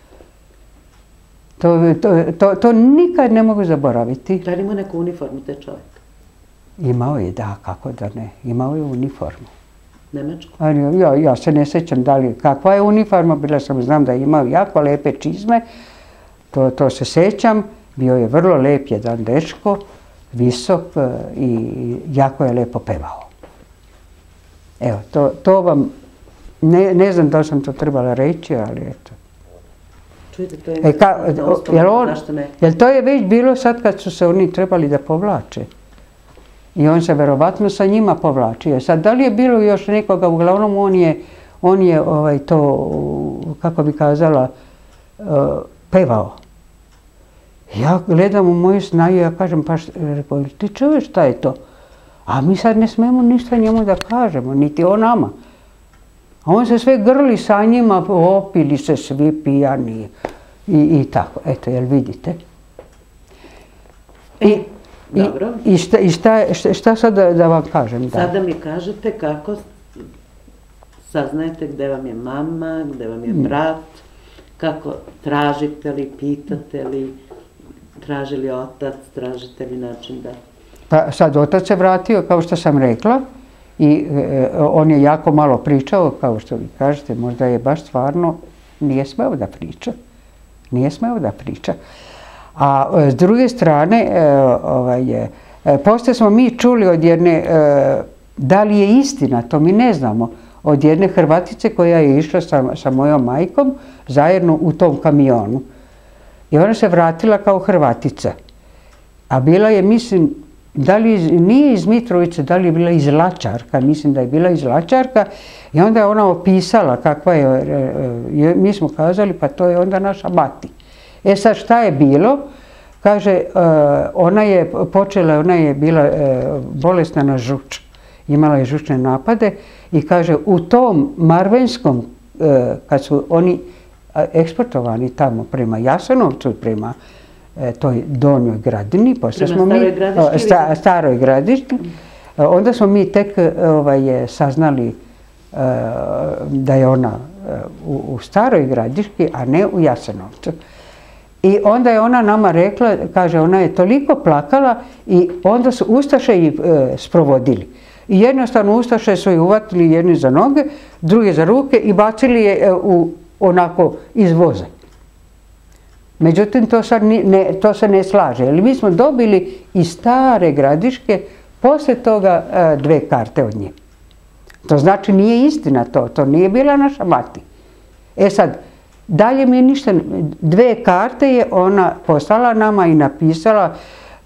To nikad ne mogu zaboraviti. Da li ima neku uniformu te čovjek? Imao je, da, kako da ne. Imao je uniformu. Nemačku? Ja se ne sjećam da li kakva je uniforma. Bila sam, znam da je imao jako lepe čizme. To se sjećam. Bio je vrlo lep jedan dečko, visok i jako je lepo pevao. Evo, to vam, ne znam da li sam to trebala reći, ali eto. Čujte, to je Jer to je već bilo sad kad su se oni trebali da povlače. I on se verovatno sa njima povlačio. Sad, da li je bilo još nekoga, uglavnom on je to, kako bi kazala, pevao. Ja gledam u moju snaju, ja kažem, pa ti čuješ šta je to? A mi sad ne smemo ništa njemu da kažemo, niti on nama. A on se sve grli sa njima, opili se svi pijani i tako. Eto, jel vidite? Dobro. I šta sad da vam kažem? Sada mi kažete kako saznajete gde vam je mama, gde vam je brat, kako tražite li, pitate li, traži li otac, tražite li način da... Pa sad otac se vratio, kao što sam rekla, i on je jako malo pričao, kao što vi kažete, možda je baš stvarno nije smeo da priča. Nije smeo da priča. A s druge strane, poslije smo mi čuli od jedne, da li je istina, to mi ne znamo, od jedne Hrvatice koja je išla sa mojom majkom zajedno u tom kamionu. I ona se vratila kao Hrvatica. A bila je, mislim, da li nije iz Mitrovice, da li je bila iz Lačarka, mislim da je bila iz Lačarka. I onda je ona opisala kakva je, mi smo kazali, pa to je onda naša mati. E sad šta je bilo? Kaže, ona je bila bolesna na žuč. Imala je žučne napade i kaže, u tom Marvenskom, kad su oni eksportovani tamo prema Jasenovcu, prema toj Donjoj Gradini, poslije smo mi, Staroj Gradiški, onda smo mi tek saznali da je ona u Staroj Gradiški, a ne u Jasenovcu. I onda je ona nama rekla, kaže, ona je toliko plakala i onda su Ustaše ih sprovodili. I jednostavno ustaše su je uvatili jedni za noge, drugi za ruke i bacili je onako iz voza. Međutim, to se ne slaže. Jer mi smo dobili iz Stare Gradiške poslije toga 2 karte od nje. To znači nije istina to. To nije bila naša mati. E sad, dalje mi je ništa. 2 karte je ona poslala nama i napisala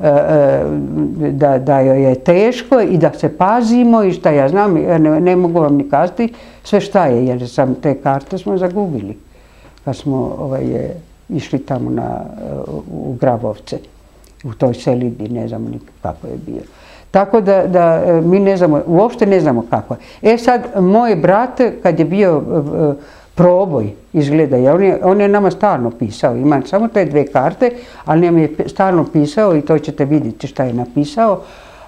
da joj je teško i da se pazimo i šta ja znam, ne mogu vam ni kazati sve šta je, jer te karte smo zagubili kad smo išli tamo u Grabovce, u toj selidbi, ne znamo ni kako je bio. Tako da mi ne znamo, uopšte ne znamo kako je. E sad, moj brat, kad je bio proboj izgleda, on je nama stalno pisao, ima samo te 2 karte, ali nam je stalno pisao i to ćete vidjeti šta je napisao,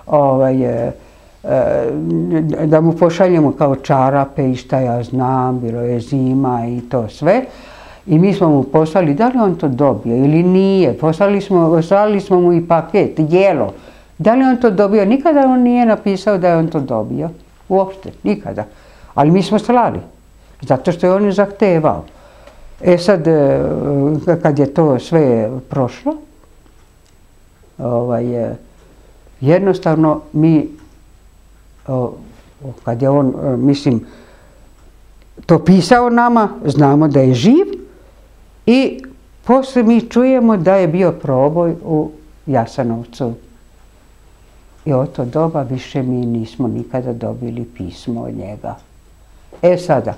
da mu pošaljemo kao čarape i šta ja znam, bilo je zima i to sve. I mi smo mu poslali, da li on to dobio ili nije, poslali smo mu i paket, jelo. Da li on to dobio? Nikada on nije napisao da je on to dobio, uopšte, nikada. Ali mi smo slali. Zato što je on zahtevao. E sad, kad je to sve prošlo, jednostavno mi, kad je on, mislim, to pisao nama, znamo da je živ i poslije mi čujemo da je bio proboj u Jasenovcu. I od to doba više mi nismo nikada dobili pismo od njega. E sada,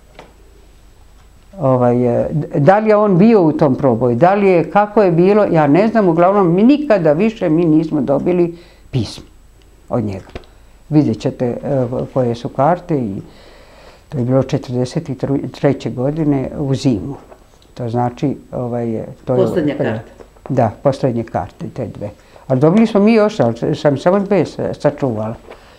da li je on bio u tom proboju, da li je, kako je bilo, ja ne znam, uglavnom nikada više mi nismo dobili pismo od njega. Vidjet ćete koje su karte i to je bilo 1943. godine u zimu. To znači, posljednja karta. Da, posljednje karte, te 2. Ali dobili smo mi još, ali sam samo 2 sačuvala.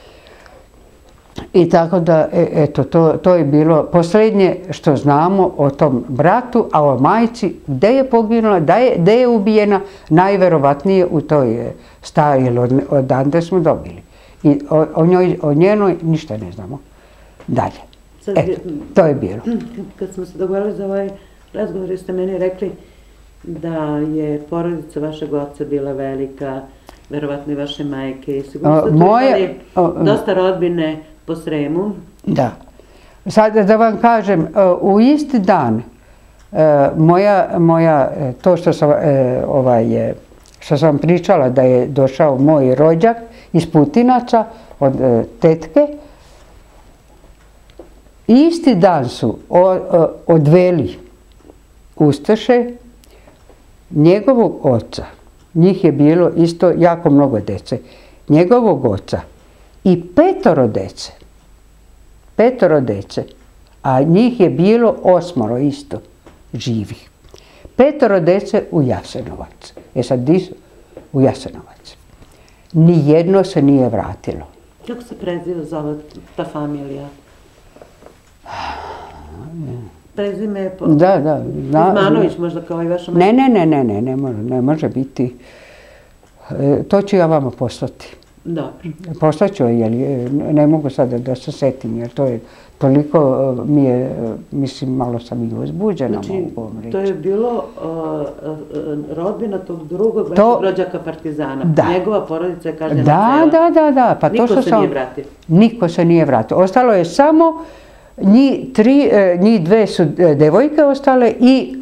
I tako da, eto, to je bilo posljednje što znamo o tom bratu, a o majci, gde je poginula, gde je ubijena, najverovatnije u toj stari, jer odande smo dobili. I o njenoj ništa ne znamo dalje. Eto, to je bilo. Kad smo se dogovorili za ovaj razgovor, ste meni rekli da je porodica vašeg oca bila velika, verovatno i vaše majke, i sigurno ste imali dosta rodbine po Sremu. Da. Sad da vam kažem, u isti dan to što sam pričala da je došao moj rođak iz Putinaca od tetke, isti dan su odveli ustaše njegovog oca. Njih je bilo isto jako mnogo dece. Njegovog oca i 5 dece. 5 dece. A njih je bilo 8 isto živih. 5 dece u Jasenovac. Sad di su? U Jasenovac. Nijedno se nije vratilo. Kako se preziva ta familija? Prezime je po... Da. Kuzmanović možda kao i vaša majka? Ne može biti. To ću ja vama poslati. Dobro. Poslaću je, jer ne mogu sada da se setim, jer to je toliko mi je, mislim, malo sam i uzbuđena. Znači, to je bilo rodbina tog drugog vašeg rođaka partizana. Njegova porodica je kažnjena cela. Da. Niko se nije vratio. Niko se nije vratio. Ostalo je samo njih 2 su devojke ostale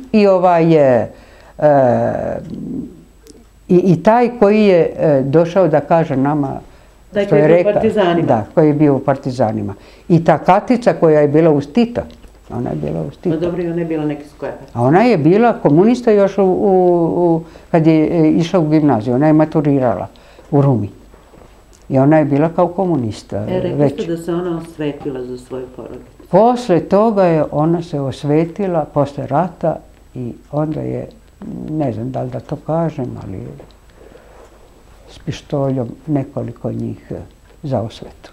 i taj koji je došao da kaže nama što je rekao. Da, koji je bio u partizanima. I ta Katica koja je bila uz Tita. Ona je bila uz Tita. No dobro, i ona je bila neki sklepa. A ona je bila komunista još kad je išla u gimnaziju. Ona je maturirala u Rumi. I ona je bila kao komunista. Rekli ste da se ona osvetila za svoju porodicu. Posle toga je ona se osvetila, posle rata, i onda je, ne znam da li da to kažem, ali s pištoljom nekoliko njih za osvetu.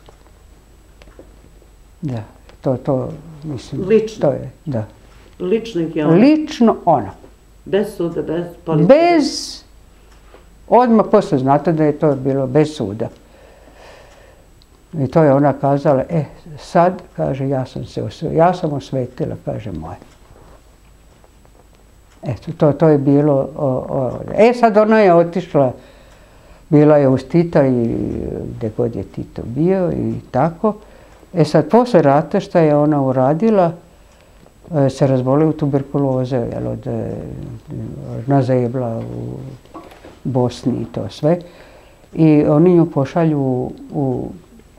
Da, to mislim... Lično? Da. Lično ih je ona? Lično ona. Bez suda, bez policije? Bez... Odmah posle znate da je to bilo bez suda. I to je ona kazala, sad, kaže, ja sam osvetila, kaže, moje. Eto, to je bilo, sad ona je otišla, bila je uz Tita i gdje god je Tito bio i tako. Sad, posle rata šta je ona uradila, se razbolila u tuberkuloze, nazebla u Bosni i to sve. I oni nju pošalju u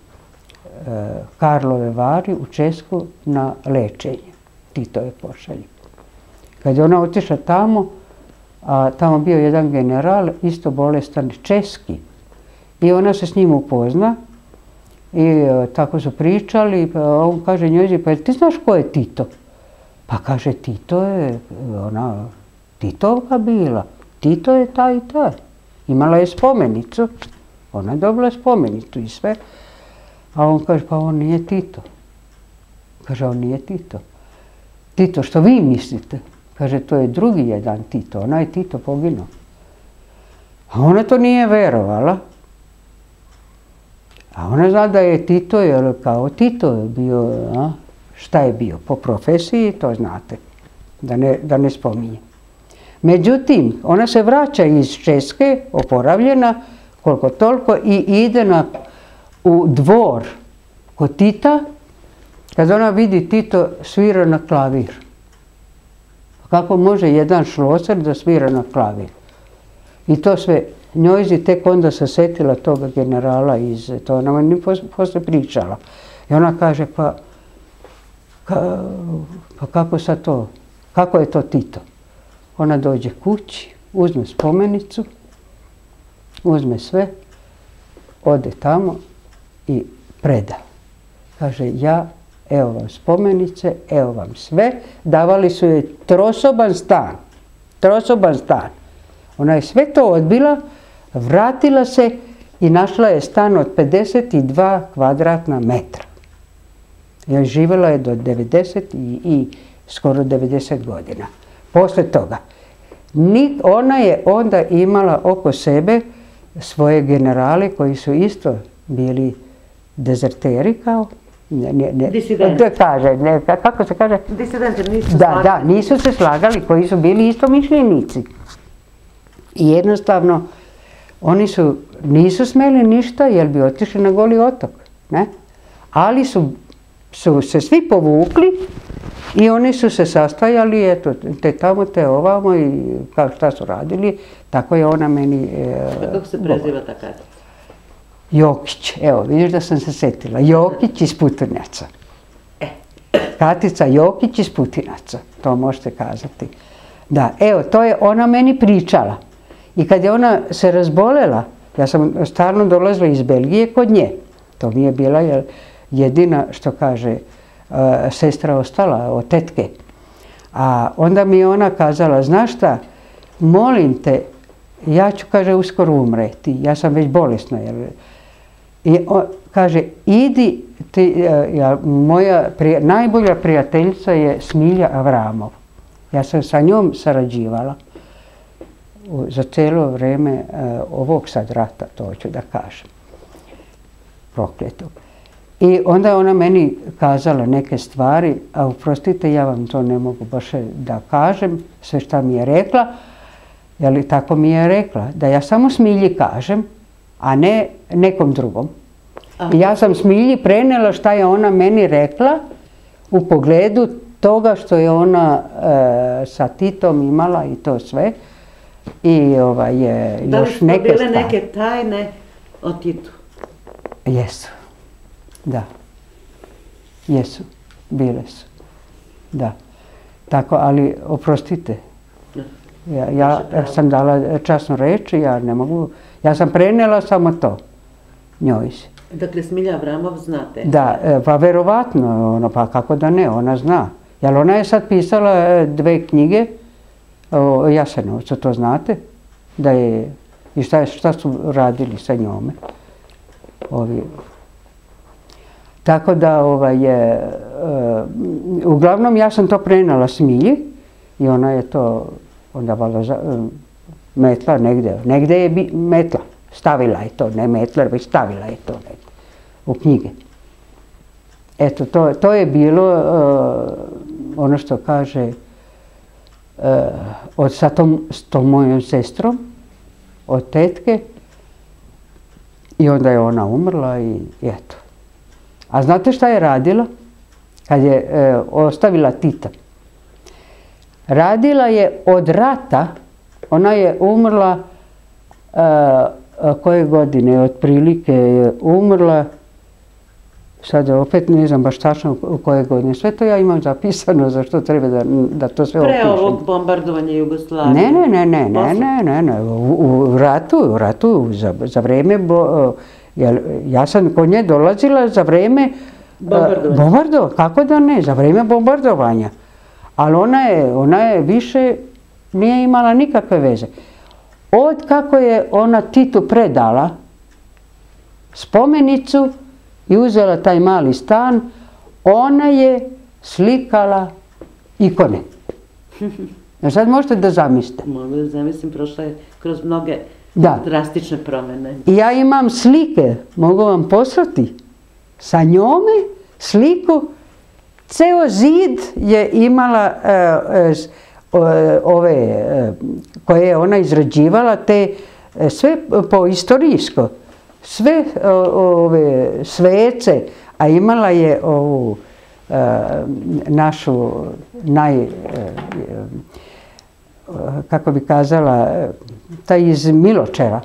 Karlove Vari, u Česku, na lečenje. Tito je pošalju. Kad je ona otišla tamo, a tamo bio jedan general, isto bolestan, česki. I ona se s njim upozna i tako su pričali, pa on kaže njoj, pa ti znaš ko je Tito? Pa kaže, Tito je ona Titovka bila, Tito je taj i taj. Imala je spomenicu, ona je dobila spomenicu i sve. A on kaže, pa on nije Tito. Kaže, on nije Tito. Tito, što vi mislite? Kaže, to je drugi jedan Tito, ona je Tito poginuo. A ona to nije verovala. A ona zna da je Tito, jer kao Tito je bio, šta je bio? Po profesiji, to znate, da ne spominjem. Međutim, ona se vraća iz Česke, oporavljena, koliko toliko, i ide u dvor kod Tita, kad ona vidi Tito svira na klavir. Kako može jedan šloser da svira na klavir? I to sve, njojzi tek onda se setila toga generala iz, to ona mi posle pričala. I ona kaže, pa kako sad to, kako je to Tito? Ona dođe kući, uzme spomenicu, uzme sve, ode tamo i preda. Kaže, evo vam spomenice, evo vam sve. Davali su joj trosoban stan. Ona je sve to odbila, vratila se i našla je stan od 52 kvadratna metra. I živjela je do 90 i skoro 90 godina. Posle toga. Ona je onda imala oko sebe svoje generale koji su isto bili dezerteri kao. Disidenti. Kako se kaže? Disidenti nisu slagali. Da, nisu se slagali, koji su bili istomišljenici. I jednostavno, oni nisu smeli ništa jer bi otišli na Goli otok. Ali su se svi povukli i oni su se sastajali, eto, te tamo, te ovamo i šta su radili, tako je ona meni... Kako se preziva ta Katica? Jokić, evo, vidiš da sam se setila. Jokić iz Putinaca. Katica Jokić iz Putinaca, to možete kazati. Da, evo, to je ona meni pričala. I kad je ona se razbolela, ja sam stalno dolazila iz Belgije kod nje. To mi je bila jedina, što kaže, sestra ostala od tetke. A onda mi je ona kazala, znaš šta, molim te, ja ću, kaže, uskoro umreti. Ja sam već bolesna. I kaže, idi, moja najbolja prijateljica je Smilja Avramov. Ja sam sa njom sarađivala za cijelo vrijeme ovog sad rata, to hoću da kažem. Prokletog. I onda je ona meni kazala neke stvari, a oprostite, ja vam to ne mogu baš da kažem, sve šta mi je rekla, tako mi je rekla, da ja samo Smilji kažem, a ne nekom drugom. Ja sam Smilji prenela šta je ona meni rekla u pogledu toga što je ona sa Titom imala i to sve. I još neke stvari. Da li su bile neke tajne o Titu? Jesu. Da. Jesu. Bile su. Da. Tako, ali oprostite. Ja sam dala časnu reč i ja ne mogu. Ja sam prenela samo to. Njoj se. Dakle, Smilja Avramov znate? Da, pa verovatno, pa kako da ne, ona zna. Jer ona je sad pisala 2 knjige o Jasenovcu, to znate? Da je, i šta su radili sa njome. Tako da, uglavnom ja sam to prenala Smilji i ona je to onda valjda metla negdje je metla. Stavila je to, ne metla, već stavila je to u knjige. Eto, to je bilo ono što kaže s tom mojom sestrom, od tetke, i onda je ona umrla i eto. A znate šta je radila? Kad je ostavila Tita. Radila je od rata, ona je umrla, koje godine, otprilike je umrla, sad opet ne znam baš tačno u koje godine. Sve to ja imam zapisano, za što treba da to sve opišem. Pre ovog bombardovanja Jugoslavije? Ne. U ratu, za vreme, ja sam kod nje dolazila za vreme bombardovanja. Kako da ne, za vreme bombardovanja. Ali ona je više nije imala nikakve veze. Od kako je ona Titu predala spomenicu i uzela taj mali stan, ona je slikala ikone. Sad možete da zamislite. Mogu da zamislim, prošla je kroz mnoge drastične promjene. I ja imam slike, mogu vam poslati, sa njome sliku. Ceo zid je imala ove koje je ona izrađivala, te sve po istorijsko. Sve ove svece, a imala je ovu našu kako bi kazala, taj iz Miločeva,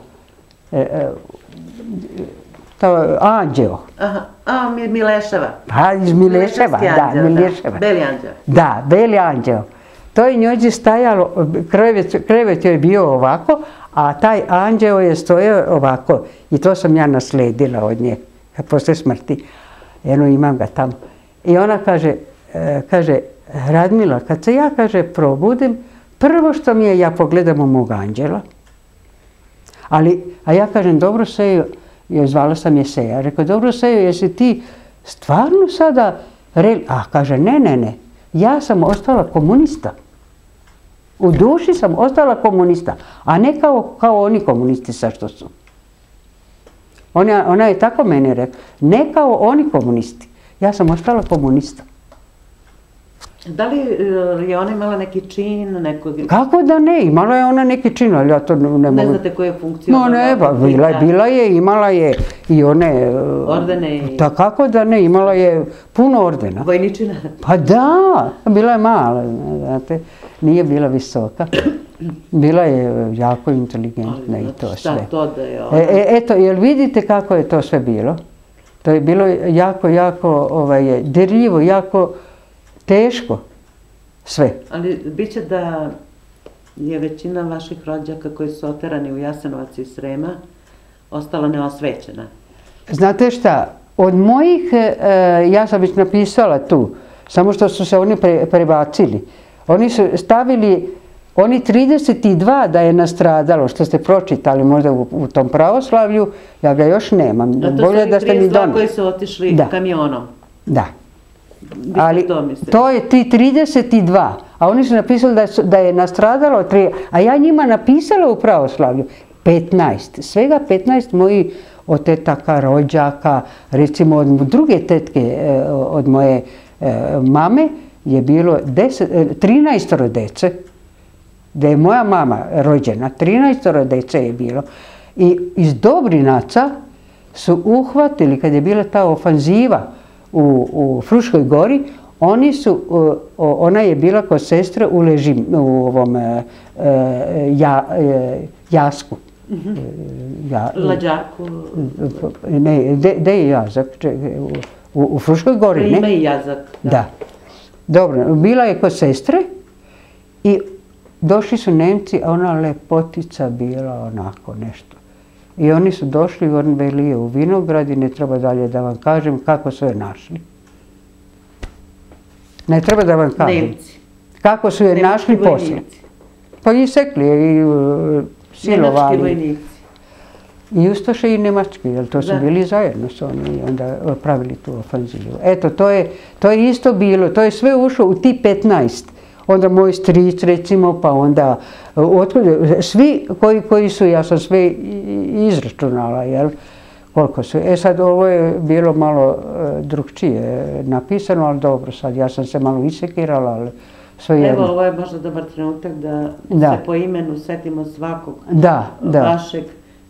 anđeo. Mileševa. Iz Mileševa, da, Mileševa. Beli anđeo. Da, beli anđeo. To je njoj stajalo, krevet je bio ovako, a taj anđeo je stojao ovako. I to sam ja nasledila od nje, posle smrti. Eno, imam ga tamo. I ona kaže, Radmila, kad se ja, probudim, prvo što mi je, ja pogledam u mog anđela. A ja kažem, dobro Sejo, zvala sam je Seja, rekao, dobro Sejo, jesi ti stvarno sada, a kaže, ne, ja sam ostala komunista. U duši sam ostala komunista, a ne kao oni komunisti sa što su. Ona je tako meni rekla, ne kao oni komunisti, ja sam ostala komunista. Da li je ona imala neki čin? Kako da ne, imala je ona neki čin, ali ja to ne mogu. Ne znate koje funkcije? No ne, bila je, imala je i one... Ordene? Kako da ne, imala je puno ordena. Vojničina? Pa da, bila je mala, znate, nije bila visoka. Bila je jako inteligentna i to sve. Šta to da je ona? Eto, jel vidite kako je to sve bilo? To je bilo jako dirljivo, jako teško sve. Ali bit će da je većina vaših rođaka koji su oterani u Jasenovac i Srema ostala neosvećena. Znate šta, od mojih, ja sam već napisala tu, samo što su se oni prebacili. Oni su stavili, oni 32 da je nastradalo, što ste pročitali možda u tom pravoslavlju, ja ga još nemam. Bolje da ste mi doneli. Koji su otišli kamionom? Da. Ali to je ti 32, a oni su napisali da je nastradalo 3, a ja njima napisala u pravoslavlju 15, svega 15 mojih od tetaka, rođaka, recimo od druge tetke, od moje mame je bilo 13 dece, da je moja mama rođena, 13 dece je bilo. I iz Dobrinaca su uhvatili, kad je bila ta ofanziva u Fruškoj gori, ona je bila kod sestre u ovom Jasku. Lađaku? Ne, gde je Jazak? U Fruškoj gori, ne? Ima i Jazak. Da. Dobro, bila je kod sestre i došli su Nemci, a ona lepotica bila onako nešto. I oni su došli, on veli u Vinograd i ne treba dalje da vam kažem kako su je našli. Ne treba da vam kažem. Nemci. Kako su je našli poslije. Pa isekli i silovali. Nemački vojnici. I ustaše i nemački, jer to su bili zajedno su oni i onda pravili tu ofanzivu. Eto, to je isto bilo, to je sve ušlo u ti 15. Onda moj stric recimo, pa onda svi koji su, ja sam sve izračunala, jel? koliko su. Sad ovo je bilo malo drugčije napisano, ali dobro, sad ja sam se malo isekirala, ali svejedno. Evo, ovo je možda dobar trenutak da se po imenu setimo svakog vašeg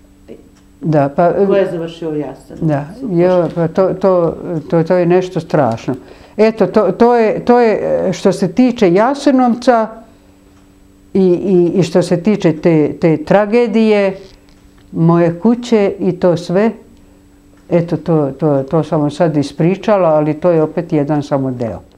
ko je završio u Jasenovcu. To je nešto strašno. Eto, to je što se tiče Jasenovca i što se tiče te tragedije, moje kuće i to sve. Eto, to sam vam sad ispričala, ali to je opet jedan samo deo.